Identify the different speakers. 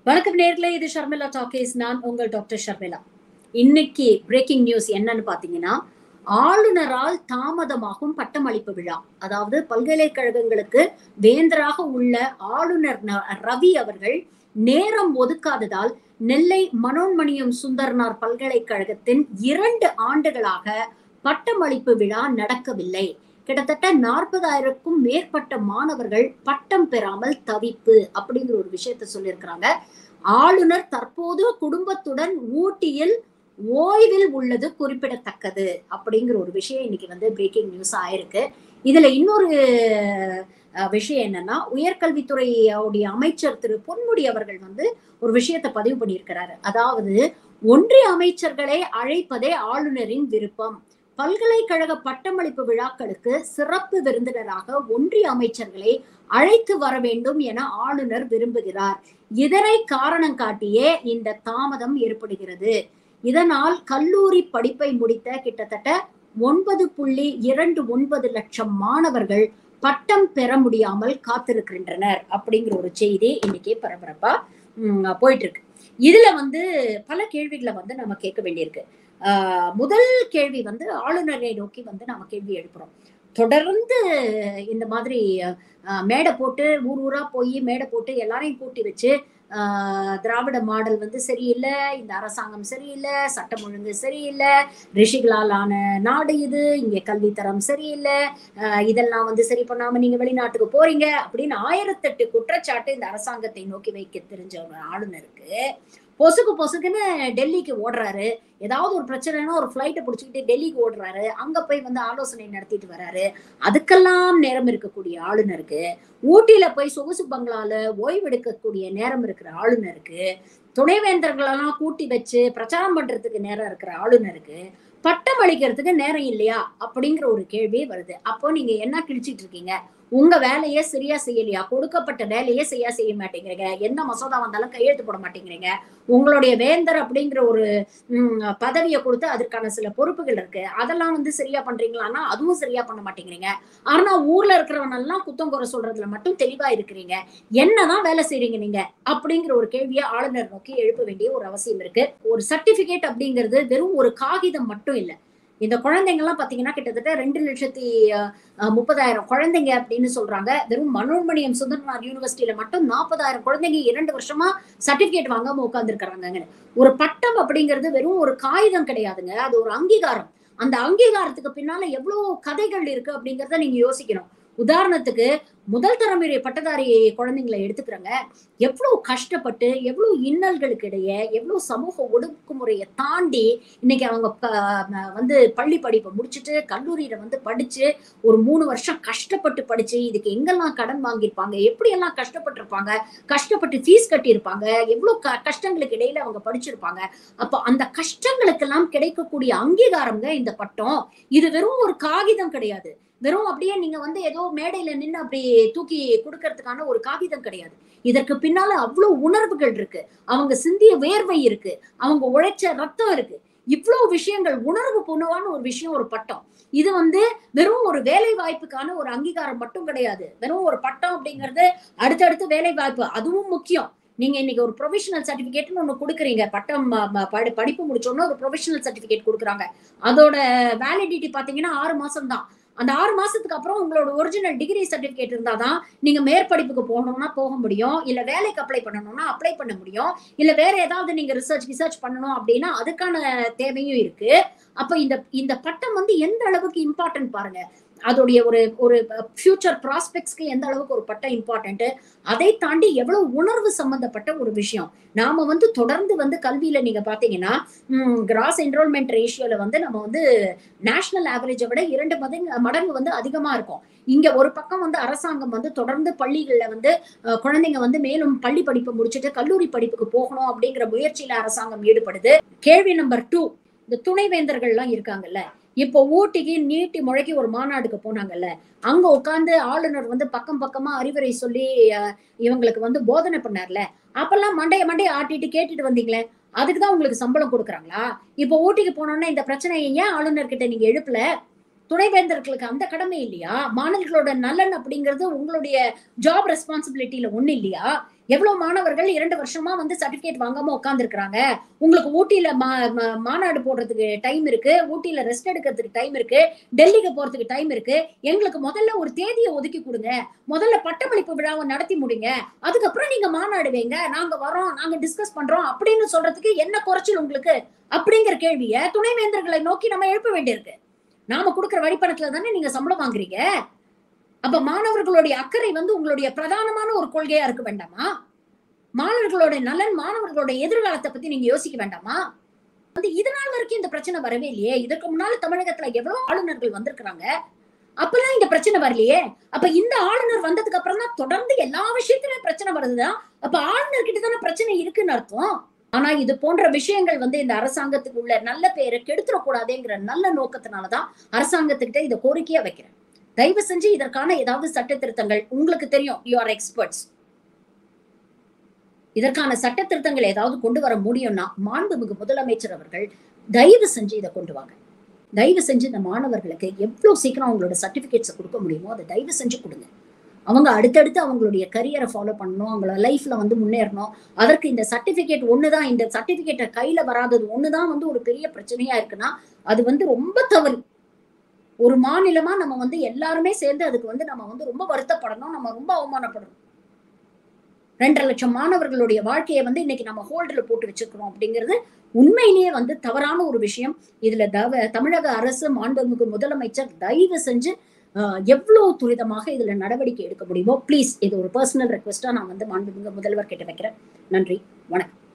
Speaker 1: வணக்கம் நேர்களே, இது ஷர்மிளா டாக்கீஸ். நான் உங்கள் டாக்டர் ஷர்மிளா. இன்னைக்கு பிரேக்கிங் நியூஸ் என்னன்னு பாத்தீங்கன்னா, ஆளுநரால் தாமதமாகும் பட்டமளிப்பு விழா. அதாவது பல்கலைக்கழகங்களுக்கு வேந்தராக உள்ள ஆளுநர் ரவி அவர்கள் நேரம் ஒதுக்காததால் நெல்லை மனோன்மணியம் சுந்தரனார் பல்கலைக்கழகத்தின் 2 ஆண்டுகளாக பட்டமளிப்பு விழா நடக்கவில்லை. கிட்டத்தட்ட 40,000க்கும் மேற்பட்ட மாணவர்கள் பட்டம் பெறாமல் தவிப்பு அப்படிங்கிற ஒரு விஷயத்த சொல்லியிருக்கிறாங்க. ஆளுநர் தற்போது குடும்பத்துடன் ஊட்டியில் ஓய்வில் உள்ளது குறிப்பிடத்தக்கது அப்படிங்கிற ஒரு விஷயம் இன்னைக்கு பிரேக்கிங் நியூஸ் ஆயிருக்கு. இதுல இன்னொரு விஷயம் என்னன்னா, உயர்கல்வித்துறையுடைய அமைச்சர் திரு பொன்முடி அவர்கள் ஒரு விஷயத்தை பதிவு பண்ணியிருக்கிறாரு. அதாவது, ஒன்றிய அமைச்சர்களை அழைப்பதே ஆளுநரின் விருப்பம். பல்கலைக்கழக பட்டமளிப்பு விழாக்களுக்கு சிறப்பு விருந்தினராக ஒன்றிய அமைச்சர்களை அழைத்து வர வேண்டும் என ஆளுநர் விரும்புகிறார். இதனை காரணம் காட்டியே இந்த தாமதம் ஏற்படுகிறது. இதனால் கல்லூரி படிப்பை முடித்த கிட்டத்தட்ட 9.29 லட்சம் மாணவர்கள் பட்டம் பெற முடியாமல் காத்திருக்கின்றனர் அப்படிங்கிற ஒரு செய்தி இன்னைக்கு பரபரப்பா போயிட்டு இருக்கு. இதுல பல கேள்விகளை நம்ம கேட்க வேண்டியிருக்கு. முதல் கேள்வி ஆளுநரை நோக்கி நம்ம கேள்வி எழுப்புறோம். தொடர்ந்து இந்த மாதிரி மேடை போட்டு ஊர் ஊரா போய் மேடை போட்டு எல்லாரையும் கூட்டி வச்சு திராவிட மாடல் சரியில்லை, இந்த அரசாங்கம் சரியில்லை, சட்டம் ஒழுங்கு சரியில்லை, ரிஷிகளால் ஆன நாடு இது, இங்க கல்வித்தரம் சரியில்லை, இதெல்லாம் சரி பண்ணாம நீங்க வெளிநாட்டுக்கு போறீங்க அப்படின்னு 1008 குற்றச்சாட்டு இந்த அரசாங்கத்தை நோக்கி வைக்க தெரிஞ்ச ஒரு ஆளுநருக்கு பொசுக்குன்னு டெல்லிக்கு ஓடுறாரு. ஏதாவது ஒரு பிரச்சனைனா ஒரு ஃபிளைட்டை பிடிச்சிக்கிட்டு டெல்லிக்கு ஓடுறாரு. அங்க போய் ஆலோசனை நடத்திட்டு வர்றாரு. அதுக்கெல்லாம் நேரம் இருக்கக்கூடிய ஆளுநருக்கு, ஊட்டியில போய் சொகுசு பங்களால ஓய்வெடுக்கக்கூடிய நேரம் இருக்கிற ஆளுநருக்கு, துணைவேந்தர்களெல்லாம் கூட்டி வச்சு பிரச்சாரம் பண்றதுக்கு நேரம் இருக்கிற ஆளுநருக்கு பட்டம் அளிக்கிறதுக்கு நேரம் இல்லையா அப்படிங்கிற ஒரு கேள்வி வருது. அப்போ நீங்க என்ன கிழிச்சிட்டு இருக்கீங்க? உங்க வேலையே சரியா செய்யலையா? கொடுக்கப்பட்ட வேலையே சரியா செய்ய மாட்டேங்கிறீங்க. என்ன மசோதா வந்தாலும் கையெழுத்து போட மாட்டேங்கிறீங்க. உங்களுடைய வேந்தர் அப்படிங்கிற ஒரு பதவியை கொடுத்து அதற்கான சில பொறுப்புகள் இருக்கு. அதெல்லாம் சரியா பண்றீங்களான்னா அதுவும் சரியா பண்ண மாட்டேங்கிறீங்க. ஆனா ஊர்ல இருக்கிறவனெல்லாம் குத்தம் குறை சொல்றதுல மட்டும் தெளிவா இருக்கிறீங்க. என்னதான் வேலை செய்றீங்க நீங்க அப்படிங்கிற ஒரு கேள்வியை ஆளுநர் நோக்கி எழுப்ப வேண்டிய ஒரு அவசியம் இருக்கு. ஒரு சர்டிபிகேட் அப்படிங்கிறது வெறும் ஒரு காகிதம் மட்டும் இல்ல. இந்த குழந்தைங்க எல்லாம் பாத்தீங்கன்னா கிட்டத்தட்ட 2,30,000 குழந்தைங்க அப்படின்னு சொல்றாங்க. வெறும் மனோன்மணியம் சுந்தரனார் யூனிவர்சிட்டியில மட்டும் 40,000 குழந்தைங்க 2 வருஷமா சர்டிபிகேட் வாங்காம உட்கார்ந்து இருக்கிறாங்க. ஒரு பட்டம் அப்படிங்கிறது வெறும் ஒரு காகிதம் கிடையாதுங்க. அது ஒரு அங்கீகாரம். அந்த அங்கீகாரத்துக்கு பின்னால எவ்வளவு கதைகள் இருக்கு அப்படிங்கறத நீங்க யோசிக்கணும். உதாரணத்துக்கு முதல் தலைமுறை பட்டதாரி குழந்தைங்களை எடுத்துக்கிறங்க. எவ்வளவு கஷ்டப்பட்டு, எவ்வளவு இன்னல்களுக்கு இடையே, எவ்வளவு சமூக ஒடுக்குமுறையை தாண்டி இன்னைக்கு அவங்க பள்ளி படிப்பை முடிச்சுட்டு கல்லூரியில படிச்சு ஒரு 3 வருஷம் கஷ்டப்பட்டு படிச்சு இதுக்கு எங்கெல்லாம் கடன் வாங்கியிருப்பாங்க, எப்படி எல்லாம் கஷ்டப்பட்டிருப்பாங்க, கஷ்டப்பட்டு ஃபீஸ் கட்டியிருப்பாங்க, எவ்வளவு கஷ்டங்களுக்கு இடையில அவங்க படிச்சிருப்பாங்க. அப்ப அந்த கஷ்டங்களுக்கெல்லாம் கிடைக்கக்கூடிய அங்கீகாரம்ங்க இந்த பட்டம். இது வெறும் ஒரு காகிதம் கிடையாது. வெறும் அப்படியே நீங்க ஏதோ மேடையில நின்று அப்படி தூக்கி கொடுக்கறதுக்கான ஒரு காகிதம் கிடையாது. இதற்கு பின்னால அவ்வளவு உணர்வுகள் இருக்கு. அவங்க சிந்திய வேர்வை இருக்கு. அவங்க உழைச்ச ரத்தம் இருக்கு. இவ்வளவு விஷயங்கள் உணர்வு பூர்வமான ஒரு விஷயம் ஒரு பட்டம். இது வெறும் ஒரு வேலை வாய்ப்புக்கான ஒரு அங்கீகாரம் மட்டும் கிடையாது. வெறும் ஒரு பட்டம் அப்படிங்கிறது அடுத்தடுத்து வேலை வாய்ப்பு அதுவும் முக்கியம். நீங்க இன்னைக்கு ஒரு ப்ரொவிஷனல் சர்டிபிகேட்னு ஒண்ணு கொடுக்குறீங்க. பட்டம் படிப்பு முடிச்சோன்னா ஒரு ப்ரொவிஷனல் சர்டிபிகேட் கொடுக்குறாங்க. அதோட வேலிடிட்டி பாத்தீங்கன்னா 6 மாசம் தான். அந்த 6 மாசத்துக்கு அப்புறம் உங்களோட ஒரிஜினல் டிகிரி சர்டிபிகேட் இருந்தாதான் நீங்க மேற்படிப்புக்கு போகணும்னா போக முடியும். இல்ல வேலைக்கு அப்ளை பண்ணணும்னா அப்ளை பண்ண முடியும். இல்ல வேற ஏதாவது நீங்க ரிசர்ச் பண்ணணும் அப்படின்னா அதுக்கான தேவையும் இருக்கு. அப்ப இந்த பட்டம் எந்த அளவுக்கு இம்பார்ட்டன்ட் பாருங்க. அதோடைய ஒரு ஃபியூச்சர் ப்ராஸ்பெக்ட்ஸ்க்கு எந்த அளவுக்கு ஒரு பட்டம் இம்பார்ட்டன்ட், அதை தாண்டி எவ்வளவு உணர்வு சம்பந்தப்பட்ட ஒரு விஷயம். நாம தொடர்ந்து கல்வியில நீங்க பாத்தீங்கன்னா கிராஸ் என்ரோல்மெண்ட் ரேஷியோல நம்ம நேஷனல் ஆவரேஜை விட 2 மடங்கு அதிகமா இருக்கும். இங்க ஒரு பக்கம் அரசாங்கம் தொடர்ந்து பள்ளிகள்ல குழந்தைங்க மேலும் பள்ளி படிப்பு முடிச்சுட்டு கல்லூரி படிப்புக்கு போகணும் அப்படிங்கிற முயற்சியில அரசாங்கம் ஈடுபடுது. கேள்வி நம்பர் 2, இந்த துணைவேந்தர்கள் எல்லாம் இருக்காங்கல்ல, இப்போ ஊட்டிக்கு நீட்டி முழக்கி ஒரு மாநாடுக்கு போனாங்கல்ல, அங்க உட்கார்ந்து ஆளுநர் பக்கம் பக்கமா அறிவுரை சொல்லி இவங்களுக்கு போதனை பண்ணார்ல, அப்பெல்லாம் மண்டைய ஆட்டிட்டு கேட்டுட்டு வந்தீங்களே, அதுக்குதான் உங்களுக்கு சம்பளம் கொடுக்குறாங்களா? இப்போ ஊட்டிக்கு போனோம்னா இந்த பிரச்சனையை ஏன் ஆளுநர் கிட்ட நீங்க எழுப்பல? துணைவேந்தர்களுக்கு அந்த கடமை இல்லையா? மாணவர்களோட நலன் அப்படிங்கிறது உங்களுடைய ஜாப் ரெஸ்பான்சிபிலிட்டியில ஒண்ணு இல்லையா? எவ்வளவு மாணவர்கள் 2 வருஷமா வந்து சர்டிபிகேட் வாங்காம உட்கார்ந்து இருக்காங்க. உங்களுக்கு ஊட்டியில மாநாடு போடுறதுக்கு டைம் இருக்கு, ஊட்டியில ரெஸ்ட் எடுக்கிறதுக்கு டைம் இருக்கு, டெல்லிக்கு போறதுக்கு டைம் இருக்கு. எங்களுக்கு முதல்ல ஒரு தேதியை ஒதுக்கி கொடுங்க, முதல்ல பட்டமளிப்பு விழாவை நடத்தி முடிங்க, அதுக்கப்புறம் நீங்க மாநாடு வைங்க, நாங்க வரோம், நாங்க டிஸ்கஸ் பண்றோம் அப்படின்னு சொல்றதுக்கு என்ன குறைச்சல் உங்களுக்கு அப்படிங்கிற கேள்வியை துணைவேந்தர்களை நோக்கி நம்ம எழுப்ப வேண்டியிருக்கு. நாம கொடுக்கிற வரிப்பணத்துல தானே நீங்க சம்பளம் வாங்குறீங்க. அப்ப மாணவர்களுடைய அக்கறை வந்து உங்களுடைய பிரதானமான ஒரு கொள்கையா இருக்க வேண்டாமா? மாணவர்களோட நலன், மாணவர்களோட எதிர்காலத்தை பத்தி நீங்க யோசிக்க வேண்டாமா? வந்து இதனால் வரைக்கும் இந்த பிரச்சனை வரவே இல்லையே. இதற்கு முன்னால தமிழகத்துல எவ்வளவு ஆளுநர்கள் வந்திருக்கிறாங்க, அப்பெல்லாம் இந்த பிரச்சனை வரலையே. அப்ப இந்த ஆளுநர் வந்ததுக்கு அப்புறம் தான் தொடர்ந்து எல்லா விஷயத்திலும் பிரச்சனை வருதுதான். அப்ப ஆளுநர் கிட்ட தானே பிரச்சனை இருக்குன்னு அர்த்தம். ஆனா இது போன்ற விஷயங்கள் வந்து இந்த அரசாங்கத்துக்கு உள்ள நல்ல பேரை கெடுத்துடக்கூடாதுங்கிற நல்ல நோக்கத்தினாலதான் அரசாங்கத்துக்கிட்ட இதை கோரிக்கையா வைக்கிறேன். தயவு செஞ்சு இதற்கான ஏதாவது சட்ட திருத்தங்கள், உங்களுக்கு தெரியும், யூ ஆர் எக்ஸ்பர்ட்ஸ், இதற்கான சட்ட திருத்தங்கள் ஏதாவது கொண்டு வர முடியும்னா மாண்புமிகு முதலமைச்சர் அவர்கள் தயவு செஞ்சு இதை கொண்டு வாங்க. தயவு செஞ்சு இந்த மாணவர்களுக்கு எவ்வளவு சீக்கிரம் அவங்களோட சர்டிபிகேட்ஸ் கொடுக்க முடியுமோ அதை தயவு செஞ்சு கொடுங்க. அவங்க அடுத்தடுத்து அவங்களுடைய கரியரை ஃபாலோ பண்ணணும், அவங்களோட லைஃப்ல வந்து முன்னேறணும். அதற்கு இந்த சர்டிபிகேட் ஒண்ணுதான், இந்த சர்டிபிகேட்டை கையில வராதது ஒண்ணுதான் வந்து ஒரு பெரிய பிரச்சனையா இருக்குன்னா அது வந்து ரொம்ப தவறு. ஒரு மாநிலமா நம்ம வந்து எல்லாருமே சேர்ந்து அதுக்கு வந்து நம்ம வந்து ரொம்ப வருத்தப்படணும், நம்ம ரொம்ப அவமானப்படணும். 2.5 லட்சம் மாணவர்களுடைய வாழ்க்கையை வந்து இன்னைக்கு நம்ம ஹோல்டுல போட்டு வச்சிருக்கிறோம் அப்படிங்கிறது உண்மையிலேயே வந்து தவறான ஒரு விஷயம். இதுல தமிழக அரசு, மாண்புமிகு முதலமைச்சர் தயவு செஞ்சு எவ்வளவு துரிதமாக இதுல நடவடிக்கை எடுக்க முடியுமோ ப்ளீஸ், இது ஒரு பர்சனல் ரெக்வெஸ்டா நான் வந்து மாண்புமிகு முதல்வர் கிட்ட வைக்கிறேன். நன்றி, வணக்கம்.